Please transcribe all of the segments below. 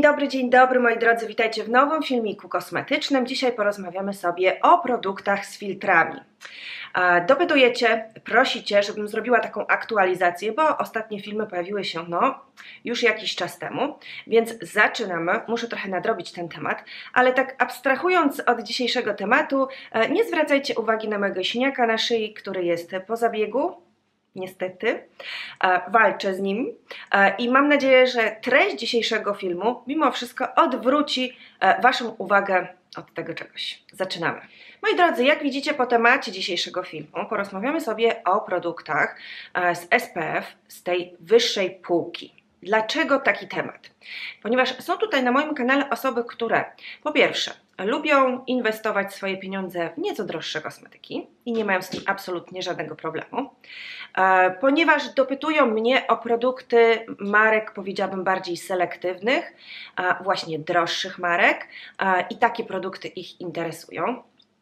dzień dobry moi drodzy, witajcie w nowym filmiku kosmetycznym. Dzisiaj porozmawiamy sobie o produktach z filtrami. Dopytujecie, prosicie, żebym zrobiła taką aktualizację, bo ostatnie filmy pojawiły się już jakiś czas temu, więc zaczynamy. Muszę trochę nadrobić ten temat, ale tak abstrahując od dzisiejszego tematu, nie zwracajcie uwagi na mojego siniaka na szyi, który jest po zabiegu. Niestety, walczę z nim i mam nadzieję, że treść dzisiejszego filmu mimo wszystko odwróci Waszą uwagę od tego czegoś. Zaczynamy. Moi drodzy, jak widzicie po temacie dzisiejszego filmu, porozmawiamy sobie o produktach z SPF, z tej wyższej półki. Dlaczego taki temat? Ponieważ są tutaj na moim kanale osoby, które po pierwsze lubią inwestować swoje pieniądze w nieco droższe kosmetyki i nie mają z tym absolutnie żadnego problemu, ponieważ dopytują mnie o produkty marek, powiedziałabym, bardziej selektywnych, właśnie droższych marek i takie produkty ich interesują.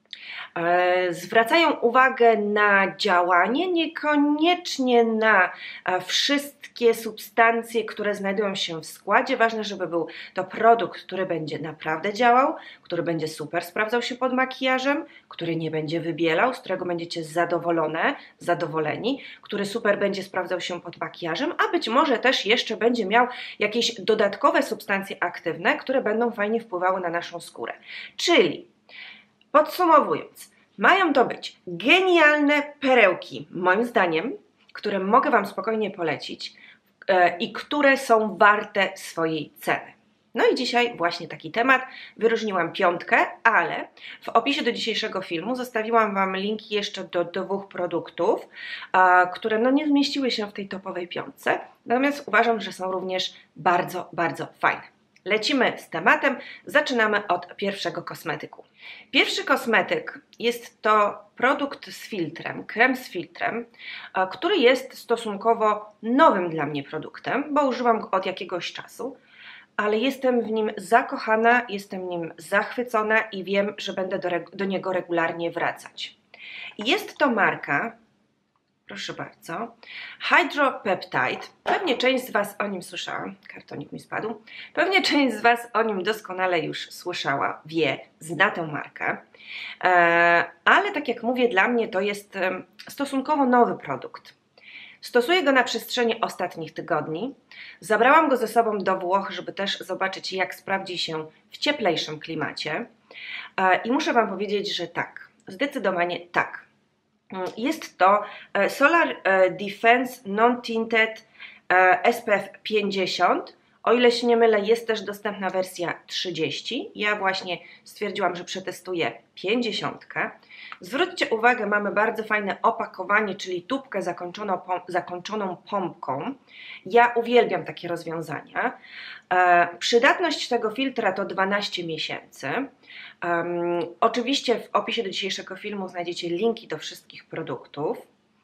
Zwracają uwagę na działanie, niekoniecznie na wszystkie substancje, które znajdują się w składzie. Ważne, żeby był to produkt, który będzie naprawdę działał, który będzie super sprawdzał się pod makijażem, który nie będzie wybielał, z którego będziecie zadowoleni, który super będzie sprawdzał się pod makijażem, a być może też jeszcze będzie miał jakieś dodatkowe substancje aktywne, które będą fajnie wpływały na naszą skórę. Czyli podsumowując, mają to być genialne perełki, moim zdaniem, które mogę Wam spokojnie polecić i które są warte swojej ceny. No i dzisiaj właśnie taki temat. Wyróżniłam 5, ale w opisie do dzisiejszego filmu zostawiłam Wam linki jeszcze do 2 produktów, które nie zmieściły się w tej topowej 5, natomiast uważam, że są również bardzo, bardzo fajne. Lecimy z tematem, zaczynamy od pierwszego kosmetyku. Pierwszy kosmetyk jest to produkt z filtrem, krem z filtrem, który jest stosunkowo nowym dla mnie produktem, bo używam go od jakiegoś czasu, ale jestem w nim zakochana, jestem nim zachwycona i wiem, że będę do niego regularnie wracać. Jest to marka, proszę bardzo, Hydropeptide. Pewnie część z Was o nim słyszała, kartonik mi spadł. Pewnie część z Was o nim doskonale już słyszała, wie, zna tę markę. Ale tak jak mówię, dla mnie to jest stosunkowo nowy produkt. Stosuję go na przestrzeni ostatnich tygodni. Zabrałam go ze sobą do Włoch, żeby też zobaczyć, jak sprawdzi się w cieplejszym klimacie. I muszę Wam powiedzieć, że tak, zdecydowanie tak. Jest to Solar Defense Non-Tinted SPF 50. O ile się nie mylę, jest też dostępna wersja 30. Ja właśnie stwierdziłam, że przetestuję 50. Zwróćcie uwagę, mamy bardzo fajne opakowanie, czyli tubkę zakończoną pompką. Ja uwielbiam takie rozwiązania. Przydatność tego filtra to 12 miesięcy. Oczywiście w opisie do dzisiejszego filmu znajdziecie linki do wszystkich produktów.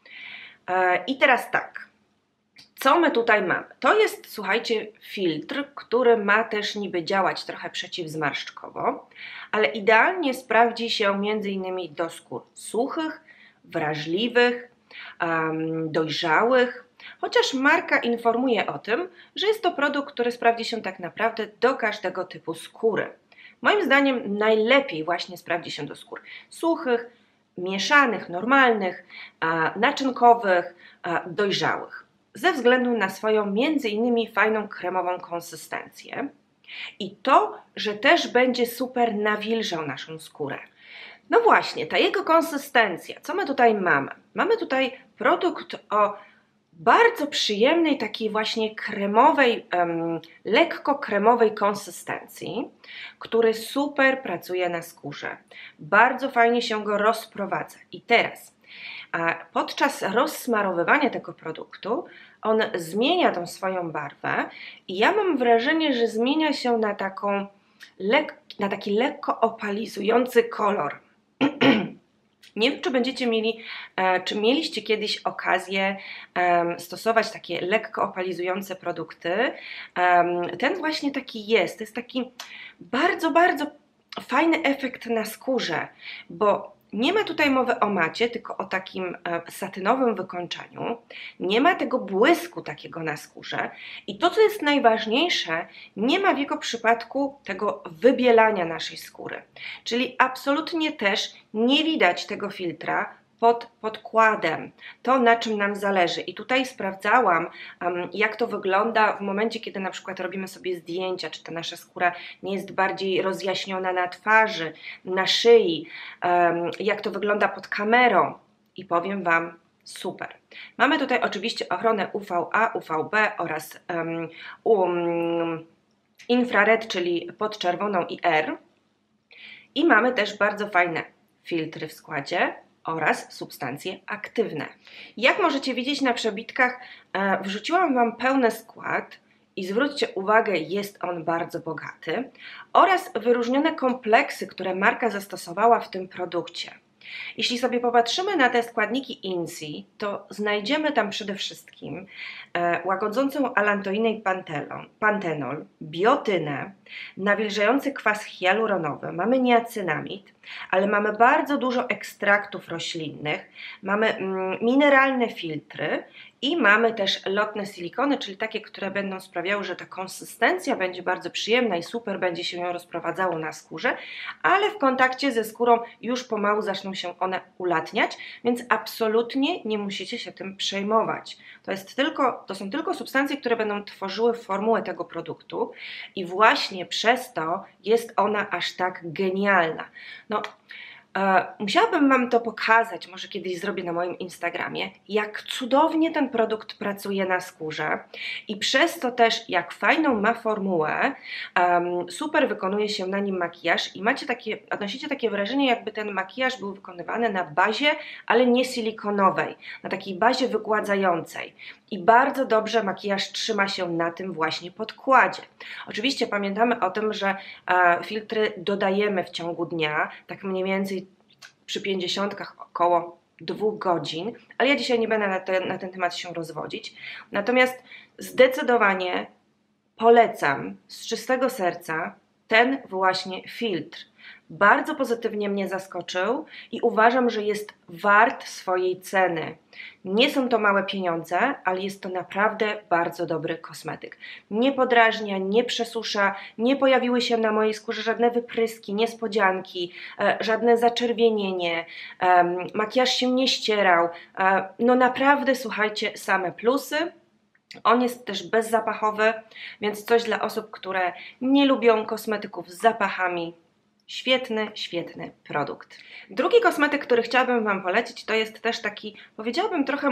I teraz tak. Co my tutaj mamy? To jest, słuchajcie, filtr, który ma też niby działać trochę przeciwzmarszczkowo, ale idealnie sprawdzi się m.in. do skór suchych, wrażliwych, dojrzałych, chociaż marka informuje o tym, że jest to produkt, który sprawdzi się tak naprawdę do każdego typu skóry. Moim zdaniem najlepiej właśnie sprawdzi się do skór suchych, mieszanych, normalnych, naczynkowych, dojrzałych. Ze względu na swoją m.in. fajną kremową konsystencję i to, że też będzie super nawilżał naszą skórę. No właśnie, ta jego konsystencja, co my tutaj mamy? Mamy tutaj produkt o bardzo przyjemnej, takiej właśnie kremowej, lekko kremowej konsystencji, który super pracuje na skórze. Bardzo fajnie się go rozprowadza. I teraz podczas rozsmarowywania tego produktu on zmienia tą swoją barwę i ja mam wrażenie, że zmienia się na taki lekko opalizujący kolor. Nie wiem, czy będziecie mieli, czy mieliście kiedyś okazję stosować takie lekko opalizujące produkty. Ten właśnie taki jest. To jest taki bardzo, bardzo fajny efekt na skórze, bo Nie ma tutaj mowy o macie, tylko o takim satynowym wykończeniu. Nie ma tego błysku takiego na skórze. I to, co jest najważniejsze, nie ma w jego przypadku tego wybielania naszej skóry. Czyli absolutnie też nie widać tego filtra pod podkładem, to na czym nam zależy. I tutaj sprawdzałam, jak to wygląda w momencie, kiedy na przykład robimy sobie zdjęcia, czy ta nasza skóra nie jest bardziej rozjaśniona na twarzy, na szyi, jak to wygląda pod kamerą. I powiem Wam, super. Mamy tutaj oczywiście ochronę UVA, UVB oraz infrared, czyli podczerwoną i R. I mamy też bardzo fajne filtry w składzie oraz substancje aktywne. Jak możecie widzieć na przebitkach, wrzuciłam Wam pełny skład i zwróćcie uwagę, jest on bardzo bogaty, oraz wyróżnione kompleksy, które marka zastosowała w tym produkcie. Jeśli sobie popatrzymy na te składniki INSI, to znajdziemy tam przede wszystkim łagodzącą alantoinę i pantenol, biotynę, nawilżający kwas hialuronowy, mamy niacynamid, ale mamy bardzo dużo ekstraktów roślinnych, mamy mineralne filtry i mamy też lotne silikony, czyli takie, które będą sprawiały, że ta konsystencja będzie bardzo przyjemna i super będzie się ją rozprowadzało na skórze, ale w kontakcie ze skórą już pomału zaczną się one ulatniać, więc absolutnie nie musicie się tym przejmować. To są tylko substancje, które będą tworzyły formułę tego produktu i właśnie przez to jest ona aż tak genialna. No, musiałabym Wam to pokazać, może kiedyś zrobię na moim Instagramie, jak cudownie ten produkt pracuje na skórze i przez to też jak fajną ma formułę, super wykonuje się na nim makijaż i odnosicie takie wrażenie, jakby ten makijaż był wykonywany na bazie, ale nie silikonowej, na takiej bazie wygładzającej. I bardzo dobrze makijaż trzyma się na tym właśnie podkładzie. Oczywiście pamiętamy o tym, że filtry dodajemy w ciągu dnia, tak mniej więcej przy 50 około 2 godzin, ale ja dzisiaj nie będę na ten temat się rozwodzić. Natomiast zdecydowanie polecam z czystego serca ten właśnie filtr. Bardzo pozytywnie mnie zaskoczył i uważam, że jest wart swojej ceny. Nie są to małe pieniądze, ale jest to naprawdę bardzo dobry kosmetyk. Nie podrażnia, nie przesusza, nie pojawiły się na mojej skórze żadne wypryski, niespodzianki, żadne zaczerwienienie, makijaż się nie ścierał. No naprawdę, słuchajcie, same plusy. On jest też bezzapachowy, więc coś dla osób, które nie lubią kosmetyków z zapachami. Świetny, świetny produkt. Drugi kosmetyk, który chciałabym Wam polecić, to jest też taki, powiedziałabym trochę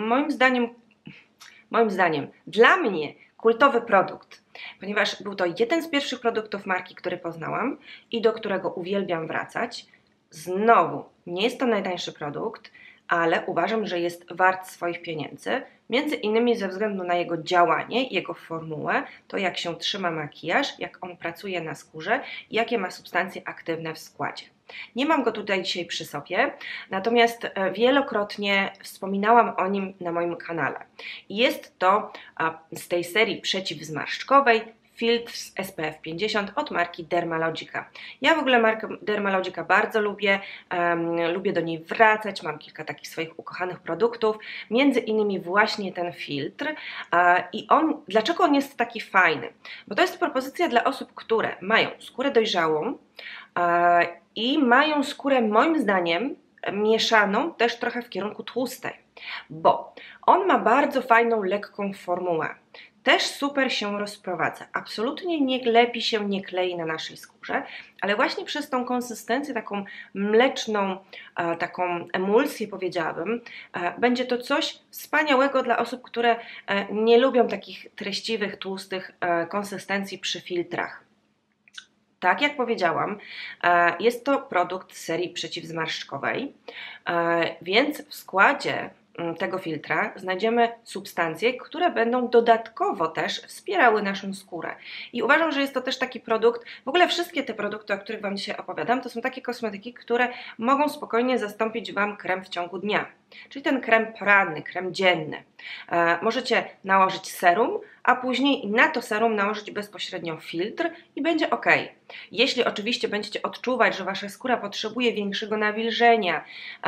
moim zdaniem, dla mnie kultowy produkt, ponieważ był to jeden z pierwszych produktów marki, który poznałam i do którego uwielbiam wracać. Znowu, nie jest to najtańszy produkt, ale uważam, że jest wart swoich pieniędzy, między innymi ze względu na jego działanie, jego formułę, to jak się trzyma makijaż, jak on pracuje na skórze i jakie ma substancje aktywne w składzie. Nie mam go tutaj dzisiaj przy sobie, natomiast wielokrotnie wspominałam o nim na moim kanale. Jest to z tej serii przeciwzmarszczkowej filtr z SPF 50 od marki Dermalogica. Ja w ogóle markę Dermalogica bardzo lubię, lubię do niej wracać, mam kilka takich swoich ukochanych produktów, między innymi właśnie ten filtr. I dlaczego on jest taki fajny? Bo to jest propozycja dla osób, które mają skórę dojrzałą i mają skórę, moim zdaniem, mieszaną też trochę w kierunku tłustej, bo on ma bardzo fajną, lekką formułę. Też super się rozprowadza. Absolutnie nie lepi się, nie klei na naszej skórze, ale właśnie przez tą konsystencję taką mleczną, taką emulsję powiedziałabym, będzie to coś wspaniałego dla osób, które nie lubią takich treściwych, tłustych konsystencji przy filtrach. Tak jak powiedziałam, jest to produkt z serii przeciwzmarszczkowej, więc w składzie tego filtra znajdziemy substancje, które będą dodatkowo też wspierały naszą skórę. I uważam, że jest to też taki produkt, w ogóle wszystkie te produkty, o których Wam dzisiaj opowiadam, to są takie kosmetyki, które mogą spokojnie zastąpić Wam krem w ciągu dnia. Czyli ten krem poranny, krem dzienny. Możecie nałożyć serum, a później na to serum nałożyć bezpośrednio filtr i będzie ok. Jeśli oczywiście będziecie odczuwać, że Wasza skóra potrzebuje większego nawilżenia,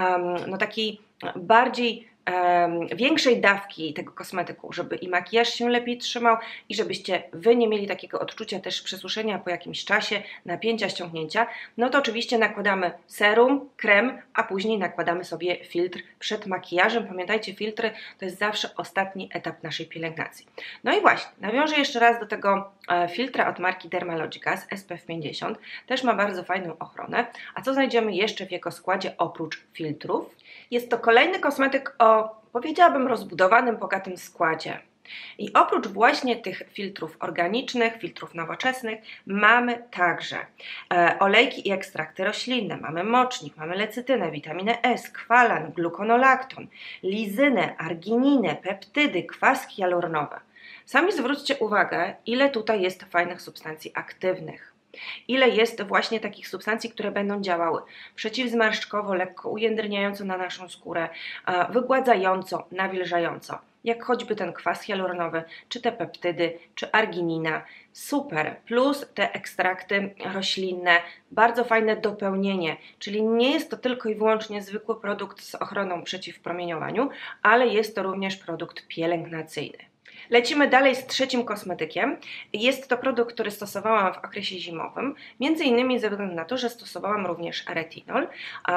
no takiej bardziej większej dawki tego kosmetyku, żeby i makijaż się lepiej trzymał i żebyście Wy nie mieli takiego odczucia też przesuszenia po jakimś czasie, napięcia, ściągnięcia, no to oczywiście nakładamy serum, krem, a później nakładamy sobie filtr przed makijażem. Pamiętajcie, filtry to jest zawsze ostatni etap naszej pielęgnacji. No i właśnie, nawiążę jeszcze raz do tego filtra od marki Dermalogica z SPF 50. Też ma bardzo fajną ochronę. A co znajdziemy jeszcze w jego składzie oprócz filtrów? Jest to kolejny kosmetyk o, powiedziałabym, rozbudowanym, bogatym składzie. I oprócz właśnie tych filtrów organicznych, filtrów nowoczesnych, mamy także olejki i ekstrakty roślinne, mamy mocznik, mamy lecytynę, witaminę E, skwalan, gluconolakton, lizynę, argininę, peptydy, kwaski hialuronowe. Sami zwróćcie uwagę, ile tutaj jest fajnych substancji aktywnych. Ile jest właśnie takich substancji, które będą działały przeciwzmarszczkowo, lekko ujędrniająco na naszą skórę, wygładzająco, nawilżająco, jak choćby ten kwas hialuronowy, czy te peptydy, czy arginina. Super, plus te ekstrakty roślinne, bardzo fajne dopełnienie, czyli nie jest to tylko i wyłącznie zwykły produkt z ochroną przeciw promieniowaniu, ale jest to również produkt pielęgnacyjny. Lecimy dalej z trzecim kosmetykiem. Jest to produkt, który stosowałam w okresie zimowym, między innymi ze względu na to, że stosowałam również retinol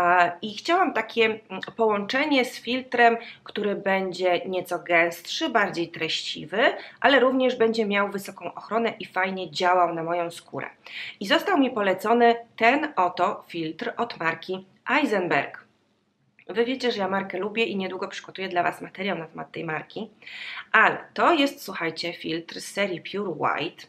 i chciałam takie połączenie z filtrem, który będzie nieco gęstszy, bardziej treściwy, ale również będzie miał wysoką ochronę i fajnie działał na moją skórę. I został mi polecony ten oto filtr od marki Eisenberg. Wy wiecie, że ja markę lubię i niedługo przygotuję dla Was materiał na temat tej marki, ale to jest, słuchajcie, filtr z serii Pure White,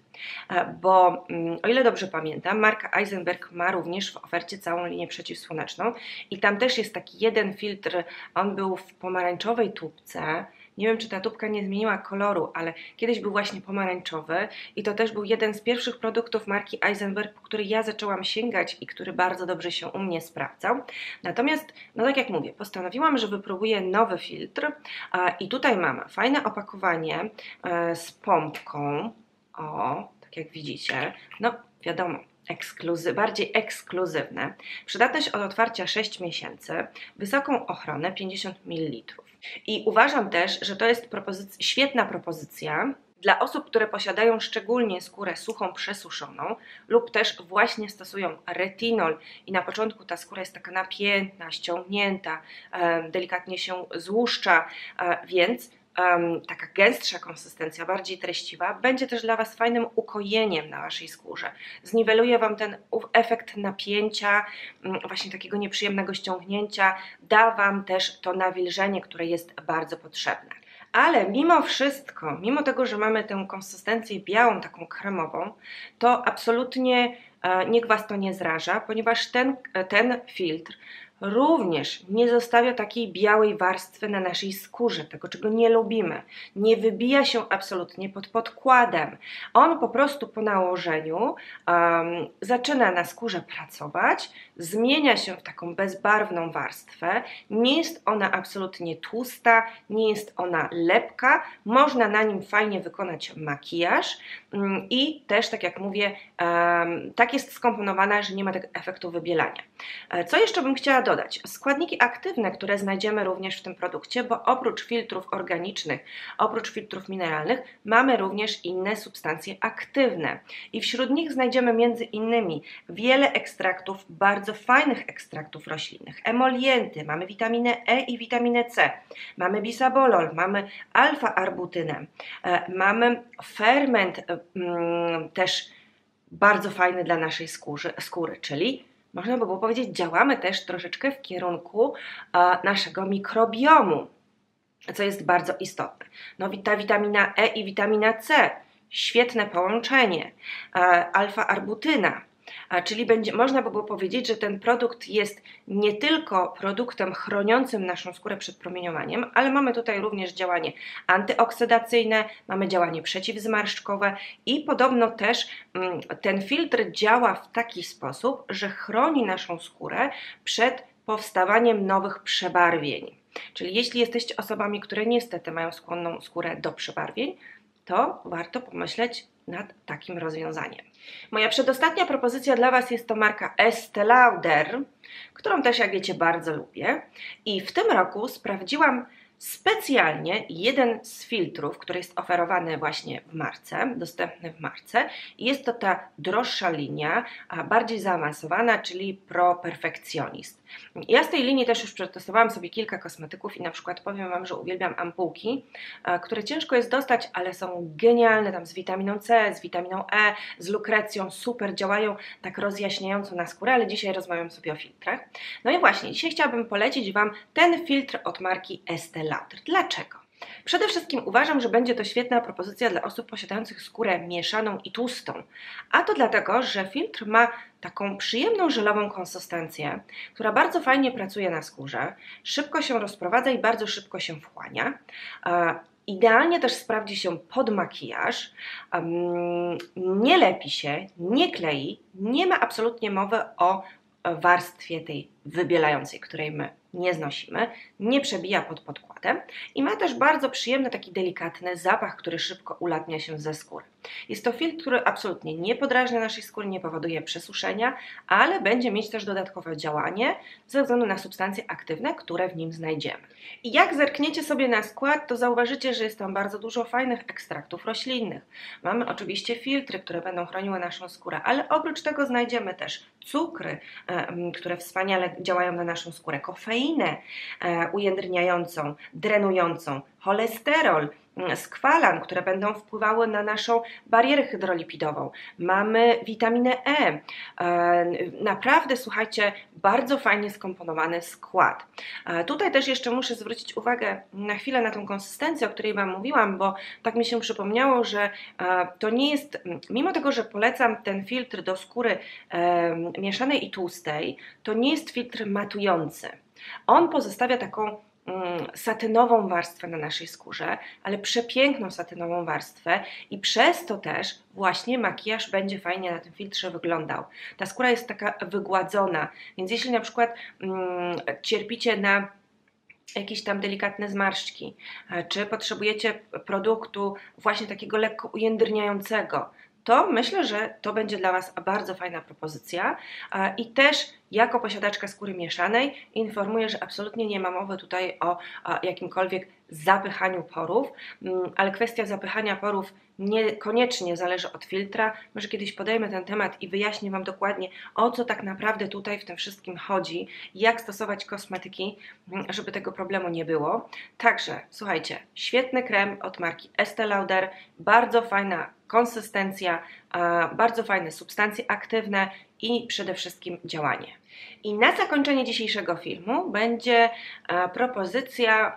bo o ile dobrze pamiętam, marka Eisenberg ma również w ofercie całą linię przeciwsłoneczną i tam też jest taki jeden filtr, on był w pomarańczowej tubce. Nie wiem, czy ta tubka nie zmieniła koloru, ale kiedyś był właśnie pomarańczowy i to też był jeden z pierwszych produktów marki Eisenberg, po który ja zaczęłam sięgać i który bardzo dobrze się u mnie sprawdzał. Natomiast, no tak jak mówię, postanowiłam, że wypróbuję nowy filtr i tutaj mamy fajne opakowanie z pompką, o, tak jak widzicie, no wiadomo, bardziej ekskluzywne, przydatność od otwarcia 6 miesięcy, wysoką ochronę 50 ml. I uważam też, że to jest świetna propozycja dla osób, które posiadają szczególnie skórę suchą, przesuszoną lub też właśnie stosują retinol i na początku ta skóra jest taka napięta, ściągnięta, delikatnie się złuszcza, więc taka gęstsza konsystencja, bardziej treściwa, będzie też dla Was fajnym ukojeniem na Waszej skórze. Zniweluje Wam ten efekt napięcia, właśnie takiego nieprzyjemnego ściągnięcia, da Wam też to nawilżenie, które jest bardzo potrzebne. Ale mimo wszystko, mimo tego, że mamy tę konsystencję białą, taką kremową, to absolutnie niech Was to nie zraża, ponieważ ten filtr również nie zostawia takiej białej warstwy na naszej skórze, tego czego nie lubimy. Nie wybija się absolutnie pod podkładem. On po prostu po nałożeniu zaczyna na skórze pracować, zmienia się w taką bezbarwną warstwę. Nie jest ona absolutnie tłusta, nie jest ona lepka. Można na nim fajnie wykonać makijaż i też, tak jak mówię, tak jest skomponowana, że nie ma tego efektu wybielania. Co jeszcze bym chciała dodać? Składniki aktywne, które znajdziemy również w tym produkcie, bo oprócz filtrów organicznych, oprócz filtrów mineralnych, mamy również inne substancje aktywne. I wśród nich znajdziemy między innymi wiele ekstraktów, bardzo fajnych ekstraktów roślinnych, emolienty, mamy witaminę E i witaminę C, mamy bisabolol, mamy alfa-arbutynę, mamy ferment też bardzo fajny dla naszej skóry, czyli można by było powiedzieć, działamy też troszeczkę w kierunku naszego mikrobiomu, co jest bardzo istotne. No, ta witamina E i witamina C, świetne połączenie, alfa-arbutyna, czyli można by było powiedzieć, że ten produkt jest nie tylko produktem chroniącym naszą skórę przed promieniowaniem, ale mamy tutaj również działanie antyoksydacyjne, mamy działanie przeciwzmarszczkowe i podobno też ten filtr działa w taki sposób, że chroni naszą skórę przed powstawaniem nowych przebarwień. Czyli jeśli jesteście osobami, które niestety mają skłonną skórę do przebarwień, to warto pomyśleć nad takim rozwiązaniem. Moja przedostatnia propozycja dla Was jest to marka Estée Lauder, którą też, jak wiecie, bardzo lubię. I w tym roku sprawdziłam specjalnie jeden z filtrów, który jest oferowany właśnie w marce, dostępny w marce. Jest to ta droższa linia, a bardziej zaawansowana, czyli Pro Perfectionist. Ja z tej linii też już przetestowałam sobie kilka kosmetyków i na przykład powiem Wam, że uwielbiam ampułki, które ciężko jest dostać, ale są genialne, tam z witaminą C, z witaminą E, z lukrecją, super działają tak rozjaśniająco na skórę, ale dzisiaj rozmawiam sobie o filtrach. No i właśnie, dzisiaj chciałabym polecić Wam ten filtr od marki Estée Lauder. Dlaczego? Przede wszystkim uważam, że będzie to świetna propozycja dla osób posiadających skórę mieszaną i tłustą. A to dlatego, że filtr ma taką przyjemną żelową konsystencję, która bardzo fajnie pracuje na skórze, szybko się rozprowadza i bardzo szybko się wchłania. Idealnie też sprawdzi się pod makijaż, nie lepi się, nie klei, nie ma absolutnie mowy o warstwie tej wybielającej, której my nie znosimy, nie przebija pod podkładem i ma też bardzo przyjemny, taki delikatny zapach, który szybko ulatnia się ze skóry. Jest to filtr, który absolutnie nie podrażnia naszej skóry, nie powoduje przesuszenia, ale będzie mieć też dodatkowe działanie ze względu na substancje aktywne, które w nim znajdziemy. I jak zerkniecie sobie na skład, to zauważycie, że jest tam bardzo dużo fajnych ekstraktów roślinnych. Mamy oczywiście filtry, które będą chroniły naszą skórę, ale oprócz tego znajdziemy też cukry, które wspaniale działają na naszą skórę, kofeinę ujędrniającą, drenującą, cholesterol, skwalan, które będą wpływały na naszą barierę hydrolipidową. Mamy witaminę E. Naprawdę, słuchajcie, bardzo fajnie skomponowany skład. Tutaj też jeszcze muszę zwrócić uwagę na chwilę na tą konsystencję, o której Wam mówiłam, bo tak mi się przypomniało, że to nie jest, mimo tego, że polecam ten filtr do skóry mieszanej i tłustej, to nie jest filtr matujący. On pozostawia taką satynową warstwę na naszej skórze, ale przepiękną satynową warstwę i przez to też właśnie makijaż będzie fajnie na tym filtrze wyglądał. Ta skóra jest taka wygładzona, więc jeśli na przykład cierpicie na jakieś tam delikatne zmarszczki, czy potrzebujecie produktu właśnie takiego lekko ujędrniającego, to myślę, że to będzie dla Was bardzo fajna propozycja i też jako posiadaczka skóry mieszanej informuję, że absolutnie nie ma mowy tutaj o jakimkolwiek zapychaniu porów, ale kwestia zapychania porów niekoniecznie zależy od filtra. Może kiedyś podejmę ten temat i wyjaśnię Wam dokładnie, o co tak naprawdę tutaj w tym wszystkim chodzi, jak stosować kosmetyki, żeby tego problemu nie było. Także, słuchajcie, świetny krem od marki Estée Lauder, bardzo fajna konsystencja, bardzo fajne substancje aktywne i przede wszystkim działanie. I na zakończenie dzisiejszego filmu będzie propozycja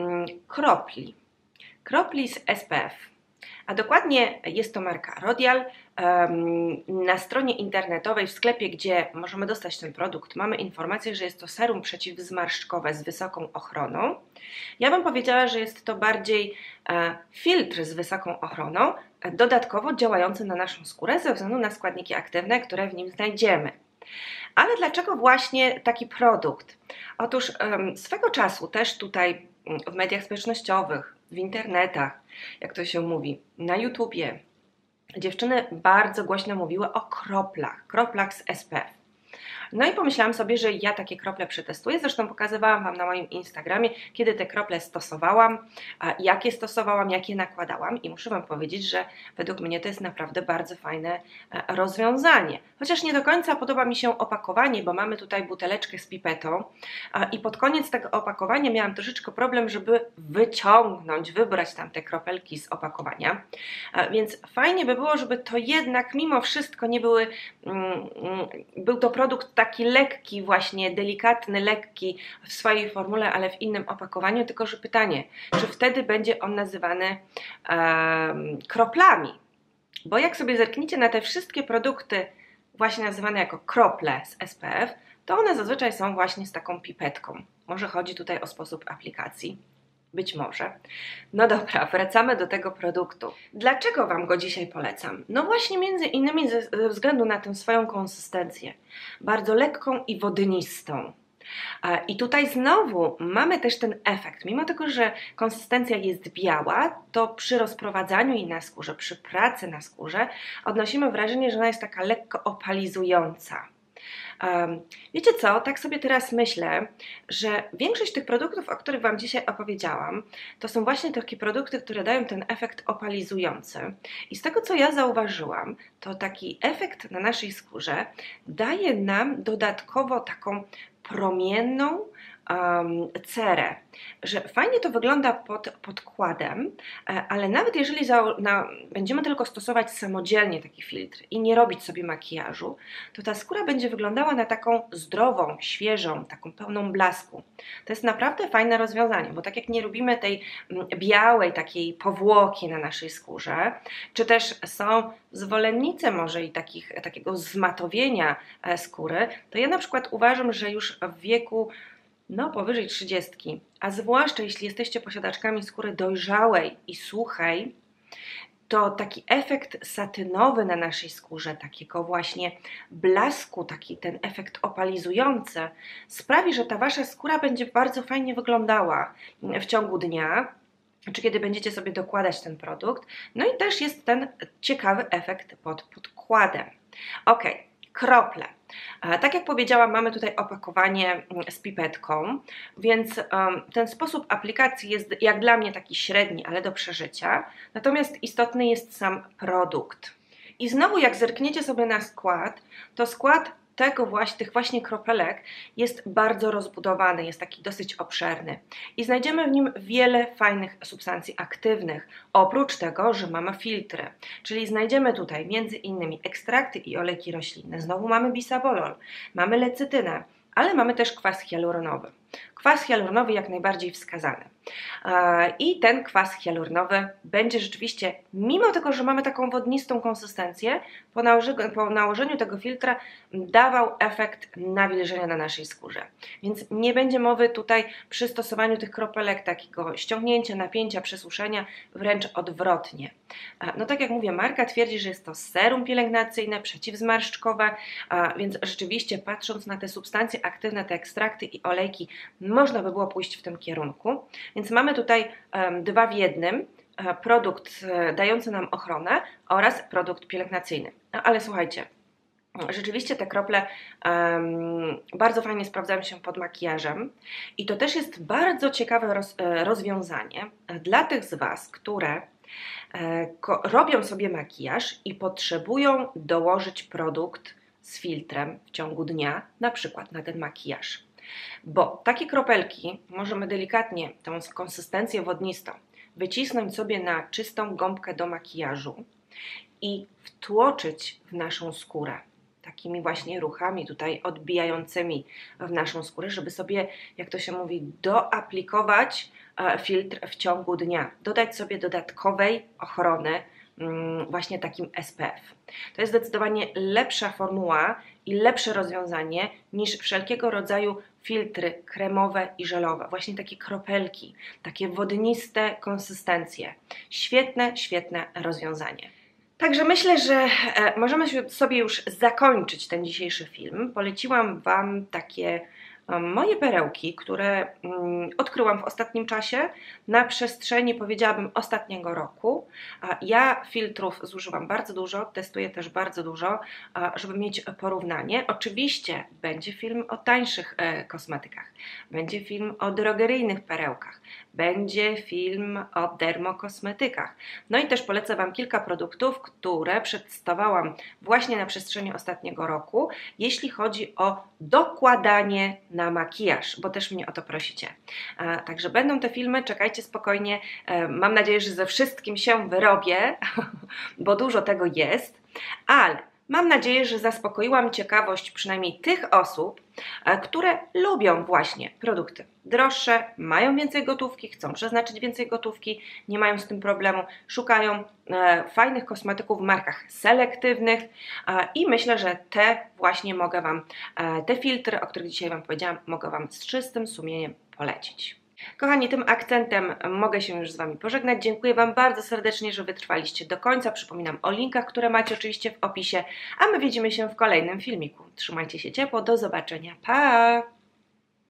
kropli. Kropli z SPF. A dokładnie jest to marka Rodial. Na stronie internetowej, w sklepie, gdzie możemy dostać ten produkt, mamy informację, że jest to serum przeciwzmarszczkowe z wysoką ochroną. Ja bym powiedziała, że jest to bardziej filtr z wysoką ochroną, dodatkowo działający na naszą skórę ze względu na składniki aktywne, które w nim znajdziemy. Ale dlaczego właśnie taki produkt? Otóż swego czasu też tutaj w mediach społecznościowych, w internetach, jak to się mówi, na YouTubie, dziewczyny bardzo głośno mówiły o kroplach z SPF. No i pomyślałam sobie, że ja takie krople przetestuję, zresztą pokazywałam Wam na moim Instagramie, kiedy te krople stosowałam, jakie stosowałam, jakie nakładałam i muszę Wam powiedzieć, że według mnie to jest naprawdę bardzo fajne rozwiązanie. Chociaż nie do końca podoba mi się opakowanie, bo mamy tutaj buteleczkę z pipetą i pod koniec tego opakowania miałam troszeczkę problem, żeby wybrać tam te kropelki z opakowania, więc fajnie by było, żeby to jednak mimo wszystko nie były, był to produkt taki lekki, właśnie delikatny, lekki w swojej formule, ale w innym opakowaniu, tylko że pytanie, czy wtedy będzie on nazywany kroplami? Bo jak sobie zerkniecie na te wszystkie produkty właśnie nazywane jako krople z SPF, to one zazwyczaj są właśnie z taką pipetką. Może chodzi tutaj o sposób aplikacji. Być może. No dobra, wracamy do tego produktu. Dlaczego Wam go dzisiaj polecam? No właśnie między innymi ze względu na tę swoją konsystencję. Bardzo lekką i wodnistą. I tutaj znowu mamy też ten efekt. Mimo tego, że konsystencja jest biała, to przy rozprowadzaniu jej na skórze, przy pracy na skórze odnosimy wrażenie, że ona jest taka lekko opalizująca. Wiecie co, tak sobie teraz myślę, że większość tych produktów, o których Wam dzisiaj opowiedziałam, to są właśnie takie produkty, które dają ten efekt opalizujący. I z tego, co ja zauważyłam, to taki efekt na naszej skórze daje nam dodatkowo taką promienną cerę, że fajnie to wygląda pod podkładem, ale nawet jeżeli będziemy tylko stosować samodzielnie taki filtr i nie robić sobie makijażu, to ta skóra będzie wyglądała na taką zdrową, świeżą, taką pełną blasku. To jest naprawdę fajne rozwiązanie, bo tak jak nie lubimy tej białej takiej powłoki na naszej skórze, czy też są zwolennicy może i takiego zmatowienia skóry, to ja na przykład uważam, że już w wieku powyżej 30, a zwłaszcza jeśli jesteście posiadaczkami skóry dojrzałej i suchej, to taki efekt satynowy na naszej skórze, takiego właśnie blasku, taki ten efekt opalizujący sprawi, że ta Wasza skóra będzie bardzo fajnie wyglądała w ciągu dnia, czy kiedy będziecie sobie dokładać ten produkt. No i też jest ten ciekawy efekt pod podkładem. Ok, krople. Tak jak powiedziałam, mamy tutaj opakowanie z pipetką, więc ten sposób aplikacji jest jak dla mnie taki średni, ale do przeżycia. Natomiast istotny jest sam produkt. I znowu jak zerkniecie sobie na skład, to skład tych właśnie kropelek jest bardzo rozbudowany, jest taki dosyć obszerny i znajdziemy w nim wiele fajnych substancji aktywnych, oprócz tego, że mamy filtry, czyli znajdziemy tutaj między innymi ekstrakty i olejki roślinne, znowu mamy bisabolol, mamy lecytynę, ale mamy też kwas hialuronowy. Kwas hialuronowy jak najbardziej wskazany. I ten kwas hialuronowy będzie rzeczywiście, mimo tego, że mamy taką wodnistą konsystencję, po nałożeniu tego filtra dawał efekt nawilżenia na naszej skórze. Więc nie będzie mowy tutaj przy stosowaniu tych kropelek takiego ściągnięcia, napięcia, przesuszenia, wręcz odwrotnie. No tak jak mówię, marka twierdzi, że jest to serum pielęgnacyjne, przeciwzmarszczkowe, więc rzeczywiście patrząc na te substancje aktywne, te ekstrakty i olejki, można by było pójść w tym kierunku. Więc mamy tutaj 2 w 1, produkt dający nam ochronę oraz produkt pielęgnacyjny. No, ale słuchajcie, rzeczywiście te krople bardzo fajnie sprawdzają się pod makijażem i to też jest bardzo ciekawe rozwiązanie dla tych z Was, które robią sobie makijaż i potrzebują dołożyć produkt z filtrem w ciągu dnia, na przykład na ten makijaż. Bo takie kropelki możemy delikatnie tą konsystencję wodnistą wycisnąć sobie na czystą gąbkę do makijażu i wtłoczyć w naszą skórę. Takimi właśnie ruchami tutaj odbijającymi w naszą skórę, żeby sobie, jak to się mówi, doaplikować filtr w ciągu dnia. Dodać sobie dodatkowej ochrony właśnie takim SPF. To jest zdecydowanie lepsza formuła i lepsze rozwiązanie niż wszelkiego rodzaju filtry kremowe i żelowe. Właśnie takie kropelki, takie wodniste konsystencje. Świetne, świetne rozwiązanie. Także myślę, że możemy sobie już zakończyć ten dzisiejszy film. Poleciłam Wam takie moje perełki, które odkryłam w ostatnim czasie, na przestrzeni, powiedziałabym, ostatniego roku. Ja filtrów zużywam bardzo dużo, testuję też bardzo dużo, żeby mieć porównanie. Oczywiście będzie film o tańszych kosmetykach, będzie film o drogeryjnych perełkach, będzie film o dermokosmetykach. No i też polecę Wam kilka produktów, które przetestowałam właśnie na przestrzeni ostatniego roku, jeśli chodzi o dokładanie na makijaż, bo też mnie o to prosicie. Także będą te filmy, czekajcie spokojnie. Mam nadzieję, że ze wszystkim się wyrobię, bo dużo tego jest, ale mam nadzieję, że zaspokoiłam ciekawość przynajmniej tych osób, które lubią właśnie produkty droższe, mają więcej gotówki, chcą przeznaczyć więcej gotówki, nie mają z tym problemu, szukają fajnych kosmetyków w markach selektywnych i myślę, że te filtry, o których dzisiaj Wam powiedziałam, mogę Wam z czystym sumieniem polecić. Kochani, tym akcentem mogę się już z Wami pożegnać. Dziękuję Wam bardzo serdecznie, że wytrwaliście do końca. Przypominam o linkach, które macie oczywiście w opisie, a my widzimy się w kolejnym filmiku. Trzymajcie się ciepło, do zobaczenia, pa!